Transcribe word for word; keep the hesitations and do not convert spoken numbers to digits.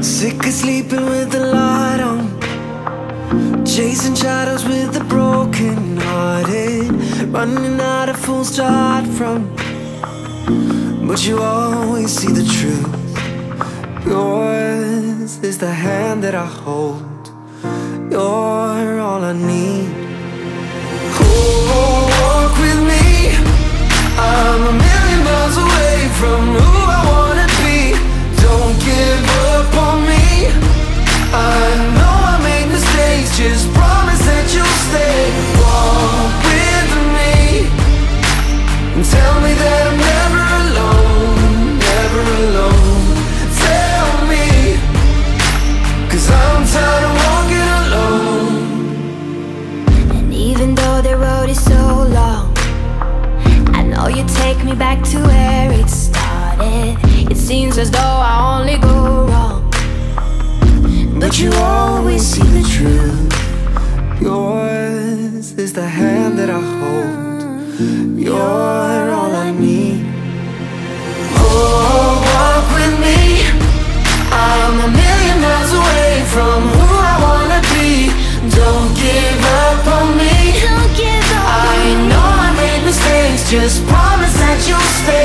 Sick of sleeping with the light on, chasing shadows with the broken hearted, running out of fools to hide from. But you always see the truth. Yours is the hand that I hold. You're all I need. Oh, walk with me. I'm a million miles away from who I wanna be. Don't give up on me. I know I made mistakes, just promise that you'll stay. Walk with me and tell me that I'm never alone, never alone. Tell me, 'cause I'm tired of walking alone. And even though the road is so long, I know you take me back to where it started. It seems as though I only go wrong, but you always see the truth. Yours is the hand that I hold. You're all I need. Oh, walk with me. I'm a million miles away from who I wanna be. Don't give up on me. don't give up I know I made mistakes, just promise that you'll stay.